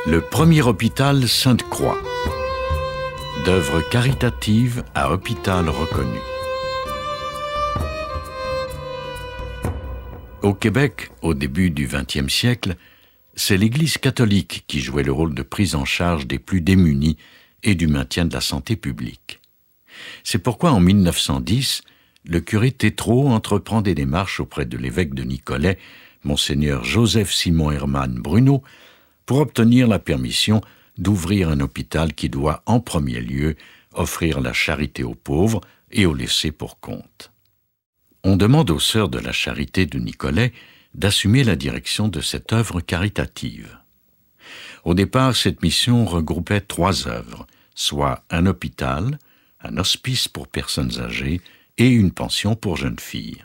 Le premier hôpital Sainte-Croix. D'œuvres caritatives à hôpital reconnu. Au Québec, au début du XXe siècle, c'est l'Église catholique qui jouait le rôle de prise en charge des plus démunis et du maintien de la santé publique. C'est pourquoi en 1910, le curé Tétrault entreprend des démarches auprès de l'évêque de Nicolet, Monseigneur Joseph-Simon Hermann Bruno, pour obtenir la permission d'ouvrir un hôpital qui doit en premier lieu offrir la charité aux pauvres et aux laissés pour compte. On demande aux sœurs de la charité de Nicolet d'assumer la direction de cette œuvre caritative. Au départ, cette mission regroupait 3 œuvres, soit un hôpital, un hospice pour personnes âgées et une pension pour jeunes filles.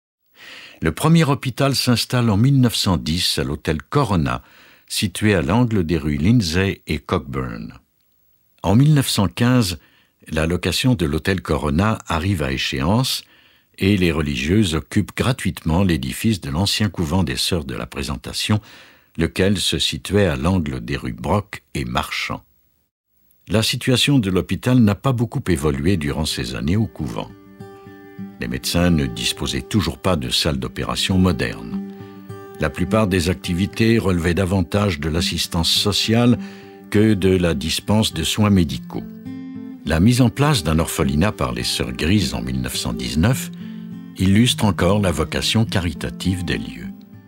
Le premier hôpital s'installe en 1910 à l'hôtel Corona, situé à l'angle des rues Lindsay et Cockburn. En 1915, la location de l'hôtel Corona arrive à échéance et les religieuses occupent gratuitement l'édifice de l'ancien couvent des Sœurs de la Présentation, lequel se situait à l'angle des rues Brock et Marchand. La situation de l'hôpital n'a pas beaucoup évolué durant ces années au couvent. Les médecins ne disposaient toujours pas de salles d'opération modernes. La plupart des activités relevaient davantage de l'assistance sociale que de la dispense de soins médicaux. La mise en place d'un orphelinat par les Sœurs Grises en 1919 illustre encore la vocation caritative des lieux.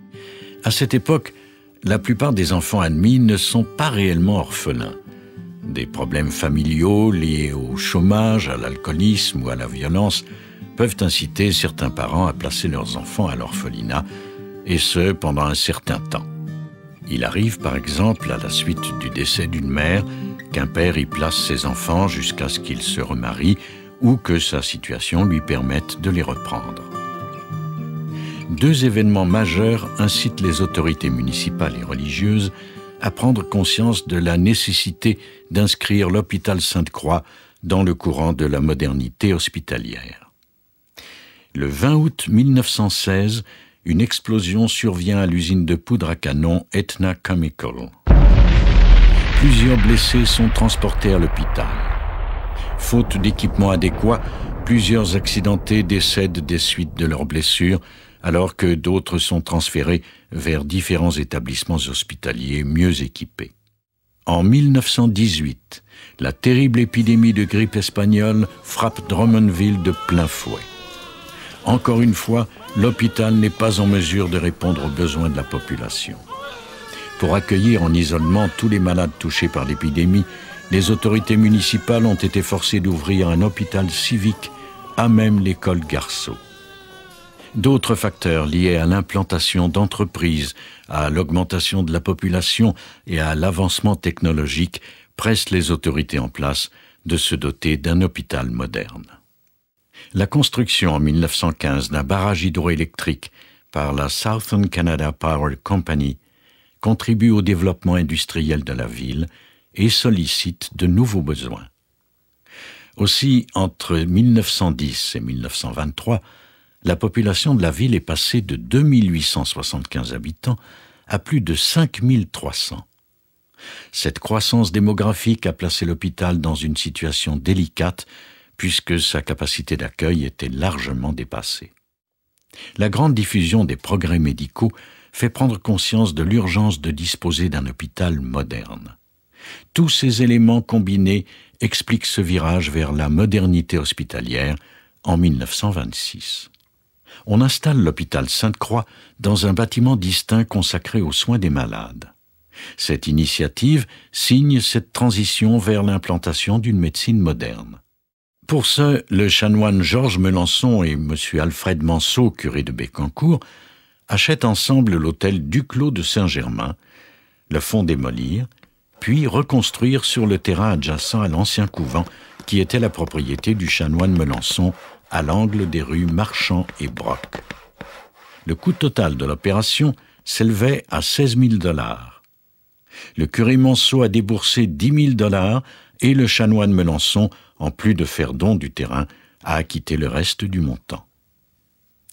À cette époque, la plupart des enfants admis ne sont pas réellement orphelins. Des problèmes familiaux liés au chômage, à l'alcoolisme ou à la violence peuvent inciter certains parents à placer leurs enfants à l'orphelinat, et ce, pendant un certain temps. Il arrive, par exemple, à la suite du décès d'une mère, qu'un père y place ses enfants jusqu'à ce qu'il se remarie ou que sa situation lui permette de les reprendre. 2 événements majeurs incitent les autorités municipales et religieuses à prendre conscience de la nécessité d'inscrire l'hôpital Sainte-Croix dans le courant de la modernité hospitalière. Le 20 août 1916, une explosion survient à l'usine de poudre à canon Aetna Chemical. Plusieurs blessés sont transportés à l'hôpital. Faute d'équipement adéquat, plusieurs accidentés décèdent des suites de leurs blessures, alors que d'autres sont transférés vers différents établissements hospitaliers mieux équipés. En 1918, la terrible épidémie de grippe espagnole frappe Drummondville de plein fouet. Encore une fois, l'hôpital n'est pas en mesure de répondre aux besoins de la population. Pour accueillir en isolement tous les malades touchés par l'épidémie, les autorités municipales ont été forcées d'ouvrir un hôpital civique à même l'école Garceau. D'autres facteurs liés à l'implantation d'entreprises, à l'augmentation de la population et à l'avancement technologique pressent les autorités en place de se doter d'un hôpital moderne. La construction en 1915 d'un barrage hydroélectrique par la Southern Canada Power Company contribue au développement industriel de la ville et sollicite de nouveaux besoins. Aussi, entre 1910 et 1923, la population de la ville est passée de 2 875 habitants à plus de 5 300. Cette croissance démographique a placé l'hôpital dans une situation délicate puisque sa capacité d'accueil était largement dépassée. La grande diffusion des progrès médicaux fait prendre conscience de l'urgence de disposer d'un hôpital moderne. Tous ces éléments combinés expliquent ce virage vers la modernité hospitalière en 1926. On installe l'hôpital Sainte-Croix dans un bâtiment distinct consacré aux soins des malades. Cette initiative signe cette transition vers l'implantation d'une médecine moderne. Pour ce, le chanoine Georges Melançon et M. Alfred Manceau, curé de Bécancour, achètent ensemble l'hôtel Duclos de Saint-Germain, le font démolir, puis reconstruire sur le terrain adjacent à l'ancien couvent qui était la propriété du chanoine Melançon à l'angle des rues Marchand et Brock. Le coût total de l'opération s'élevait à 16 000 $. Le curé Manceau a déboursé 10 000 $ et le chanoine Melançon, en plus de faire don du terrain, a acquitté le reste du montant.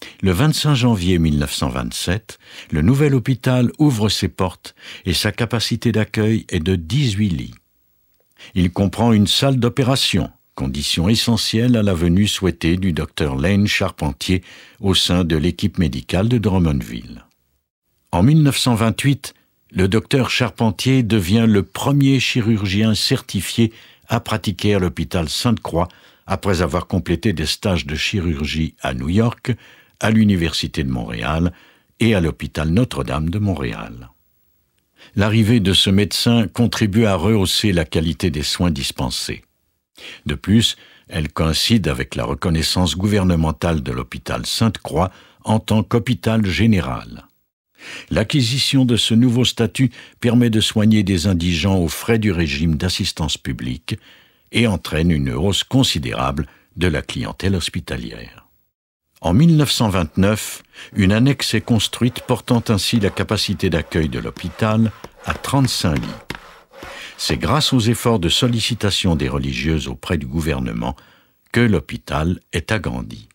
Le 25 janvier 1927, le nouvel hôpital ouvre ses portes et sa capacité d'accueil est de 18 lits. Il comprend une salle d'opération, condition essentielle à la venue souhaitée du docteur Lane Charpentier au sein de l'équipe médicale de Drummondville. En 1928, le docteur Charpentier devient le premier chirurgien certifié à pratiquer à l'hôpital Sainte-Croix après avoir complété des stages de chirurgie à New York, à l'Université de Montréal et à l'hôpital Notre-Dame de Montréal. L'arrivée de ce médecin contribue à rehausser la qualité des soins dispensés. De plus, elle coïncide avec la reconnaissance gouvernementale de l'hôpital Sainte-Croix en tant qu'hôpital général. L'acquisition de ce nouveau statut permet de soigner des indigents aux frais du régime d'assistance publique et entraîne une hausse considérable de la clientèle hospitalière. En 1929, une annexe est construite portant ainsi la capacité d'accueil de l'hôpital à 35 lits. C'est grâce aux efforts de sollicitation des religieuses auprès du gouvernement que l'hôpital est agrandi.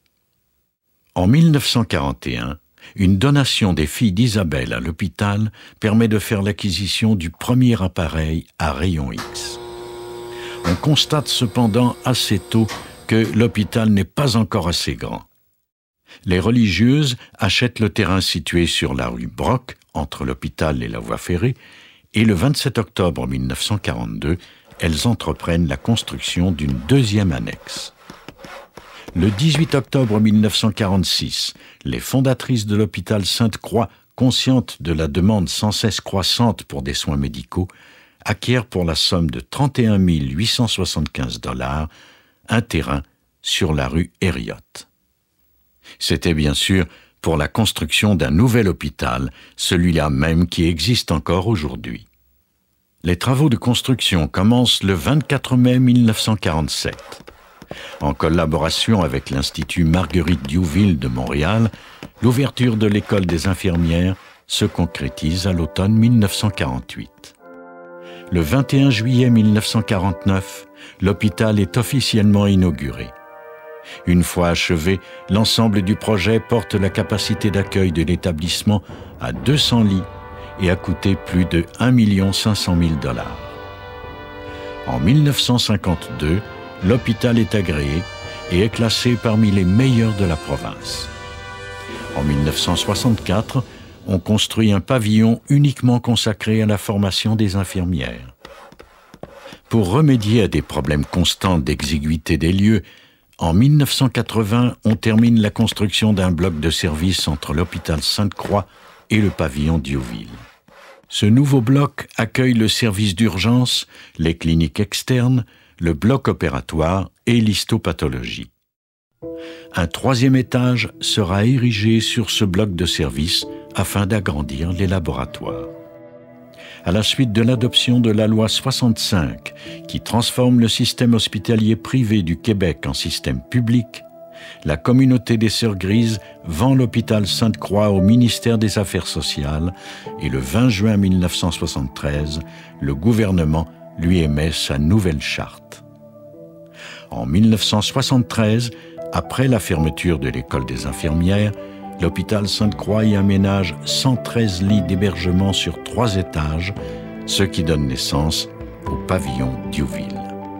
En 1941, une donation des filles d'Isabelle à l'hôpital permet de faire l'acquisition du premier appareil à rayon X. On constate cependant assez tôt que l'hôpital n'est pas encore assez grand. Les religieuses achètent le terrain situé sur la rue Brock, entre l'hôpital et la voie ferrée, et le 27 octobre 1942, elles entreprennent la construction d'une deuxième annexe. Le 18 octobre 1946, les fondatrices de l'hôpital Sainte-Croix, conscientes de la demande sans cesse croissante pour des soins médicaux, acquièrent pour la somme de 31 875 $ un terrain sur la rue Herriot. C'était bien sûr pour la construction d'un nouvel hôpital, celui-là même qui existe encore aujourd'hui. Les travaux de construction commencent le 24 mai 1947. En collaboration avec l'Institut Marguerite Diouville de Montréal, l'ouverture de l'école des infirmières se concrétise à l'automne 1948. Le 21 juillet 1949, l'hôpital est officiellement inauguré. Une fois achevé, l'ensemble du projet porte la capacité d'accueil de l'établissement à 200 lits et a coûté plus de 1 500 000 $. En 1952, l'hôpital est agréé et est classé parmi les meilleurs de la province. En 1964, on construit un pavillon uniquement consacré à la formation des infirmières. Pour remédier à des problèmes constants d'exiguïté des lieux, en 1980, on termine la construction d'un bloc de service entre l'hôpital Sainte-Croix et le pavillon Diouville. Ce nouveau bloc accueille le service d'urgence, les cliniques externes, le bloc opératoire et l'histopathologie. Un troisième étage sera érigé sur ce bloc de service afin d'agrandir les laboratoires. À la suite de l'adoption de la loi 65, qui transforme le système hospitalier privé du Québec en système public, la communauté des Sœurs Grises vend l'hôpital Sainte-Croix au ministère des Affaires sociales et le 20 juin 1973, le gouvernement lui émet sa nouvelle charte. En 1973, après la fermeture de l'école des infirmières, l'hôpital Sainte-Croix y aménage 113 lits d'hébergement sur 3 étages, ce qui donne naissance au pavillon Diouville.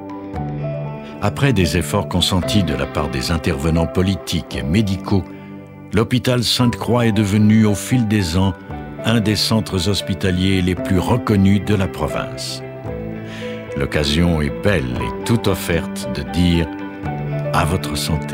Après des efforts consentis de la part des intervenants politiques et médicaux, l'hôpital Sainte-Croix est devenu au fil des ans un des centres hospitaliers les plus reconnus de la province. L'occasion est belle et toute offerte de dire « à votre santé ».